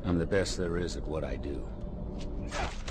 I'm the best there is at what I do.